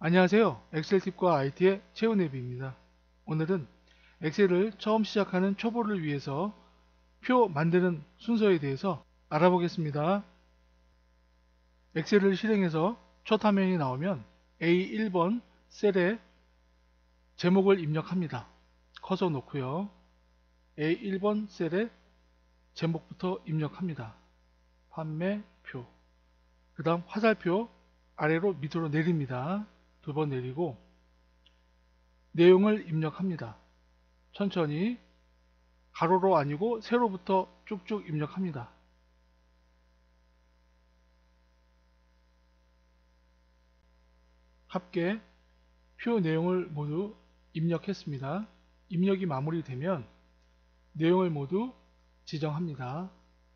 안녕하세요. 엑셀 팁과 IT의 최은혜비입니다. 오늘은 엑셀을 처음 시작하는 초보를 위해서 표 만드는 순서에 대해서 알아보겠습니다. 엑셀을 실행해서 첫 화면이 나오면 A1번 셀에 제목을 입력합니다. 커서 놓고요. A1번 셀에 제목부터 입력합니다. 판매표. 그 다음 화살표 아래로 밑으로 내립니다. 두 번 내리고 내용을 입력합니다. 천천히 가로로 아니고 세로부터 쭉쭉 입력합니다. 합계 표 내용을 모두 입력했습니다. 입력이 마무리되면 내용을 모두 지정합니다.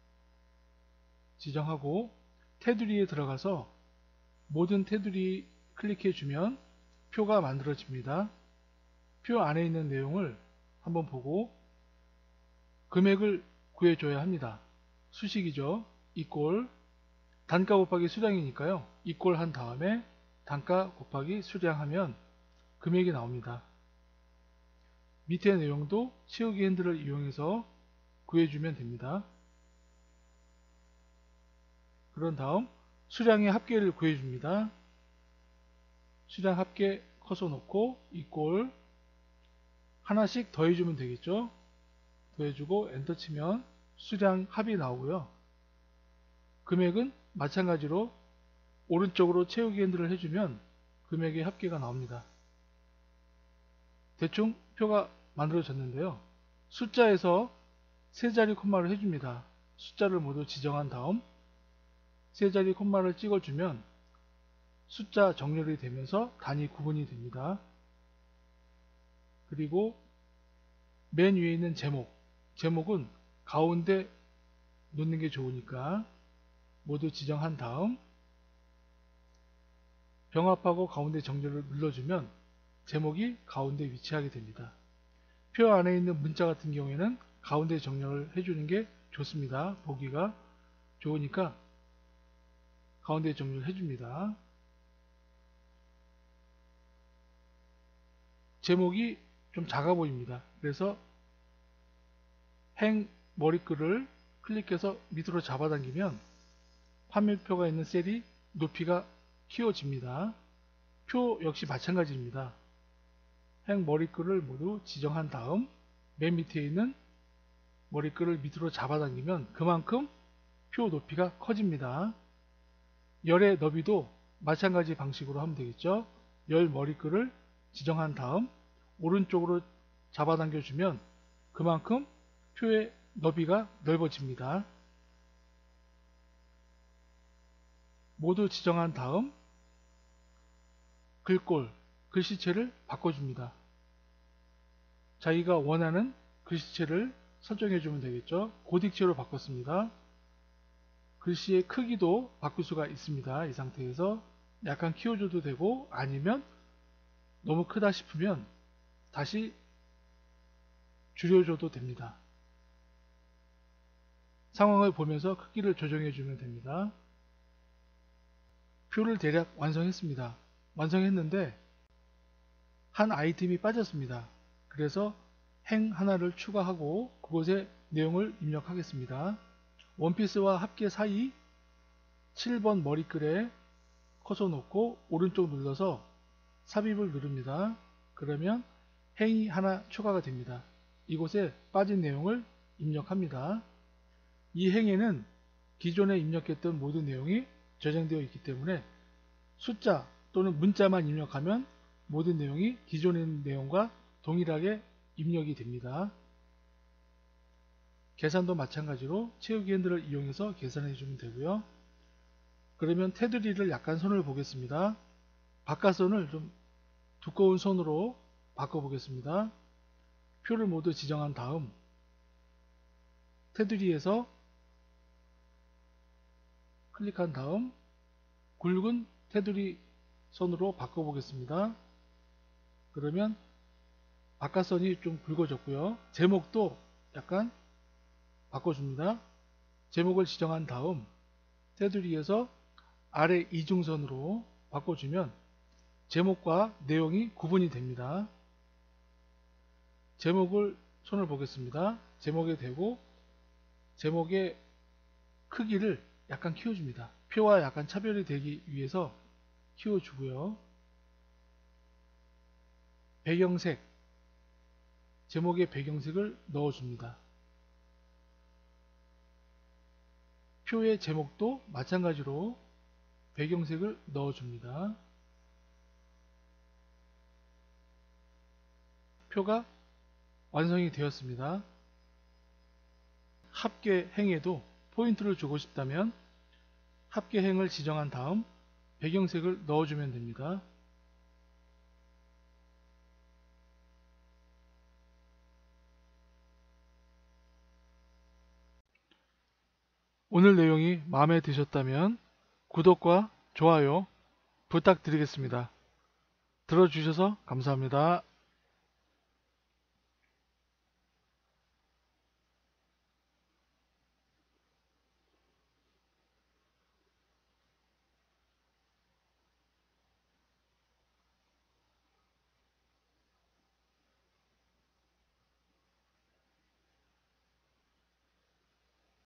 지정하고 테두리에 들어가서 모든 테두리 클릭해주면 표가 만들어집니다. 표 안에 있는 내용을 한번 보고 금액을 구해줘야 합니다. 수식이죠. 이꼴 단가 곱하기 수량이니까요. 이꼴 한 다음에 단가 곱하기 수량 하면 금액이 나옵니다. 밑에 내용도 채우기 핸들을 이용해서 구해주면 됩니다. 그런 다음 수량의 합계를 구해줍니다. 수량 합계 커서 놓고 이꼴 하나씩 더해주면 되겠죠. 더해주고 엔터 치면 수량 합이 나오고요. 금액은 마찬가지로 오른쪽으로 채우기 핸들을 해주면 금액의 합계가 나옵니다. 대충 표가 만들어졌는데요. 숫자에서 세 자리 콤마를 해줍니다. 숫자를 모두 지정한 다음 세 자리 콤마를 찍어주면 숫자 정렬이 되면서 단위 구분이 됩니다. 그리고 맨 위에 있는 제목은 가운데 놓는 게 좋으니까 모두 지정한 다음 병합하고 가운데 정렬을 눌러주면 제목이 가운데 위치하게 됩니다. 표 안에 있는 문자 같은 경우에는 가운데 정렬을 해주는 게 좋습니다. 보기가 좋으니까 가운데 정렬을 해줍니다. 제목이 좀 작아 보입니다. 그래서 행 머리글을 클릭해서 밑으로 잡아당기면 판매표가 있는 셀이 높이가 키워집니다. 표 역시 마찬가지입니다. 행 머리글을 모두 지정한 다음 맨 밑에 있는 머리글을 밑으로 잡아당기면 그만큼 표 높이가 커집니다. 열의 너비도 마찬가지 방식으로 하면 되겠죠. 열 머리글을 지정한 다음 오른쪽으로 잡아당겨주면 그만큼 표의 너비가 넓어집니다. 모두 지정한 다음 글꼴, 글씨체를 바꿔줍니다. 자기가 원하는 글씨체를 설정해주면 되겠죠. 고딕체로 바꿨습니다. 글씨의 크기도 바꿀 수가 있습니다. 이 상태에서 약간 키워줘도 되고 아니면 너무 크다 싶으면 다시 줄여줘도 됩니다. 상황을 보면서 크기를 조정해주면 됩니다. 표를 대략 완성했습니다. 완성했는데 한 아이템이 빠졌습니다. 그래서 행 하나를 추가하고 그곳에 내용을 입력하겠습니다. 원피스와 합계 사이 7번 머리글에 커서 놓고 오른쪽 눌러서 삽입을 누릅니다. 그러면 행이 하나 추가가 됩니다. 이곳에 빠진 내용을 입력합니다. 이 행에는 기존에 입력했던 모든 내용이 저장되어 있기 때문에 숫자 또는 문자만 입력하면 모든 내용이 기존의 내용과 동일하게 입력이 됩니다. 계산도 마찬가지로 채우기 핸들을 이용해서 계산해 주면 되고요. 그러면 테두리를 약간 손을 보겠습니다. 바깥선을 좀 두꺼운 손으로 바꿔 보겠습니다. 표를 모두 지정한 다음 테두리에서 클릭한 다음 굵은 테두리 선으로 바꿔 보겠습니다. 그러면 바깥선이 좀 굵어졌고요. 제목도 약간 바꿔줍니다. 제목을 지정한 다음 테두리에서 아래 이중선으로 바꿔주면 제목과 내용이 구분이 됩니다. 제목을 손을 보겠습니다. 제목에 대고 제목의 크기를 약간 키워줍니다. 표와 약간 차별이 되기 위해서 키워주고요. 배경색, 제목의 배경색을 넣어줍니다. 표의 제목도 마찬가지로 배경색을 넣어줍니다. 표가 완성이 되었습니다. 합계행에도 포인트를 주고 싶다면 합계행을 지정한 다음 배경색을 넣어주면 됩니다. 오늘 내용이 마음에 드셨다면 구독과 좋아요 부탁드리겠습니다. 들어주셔서 감사합니다.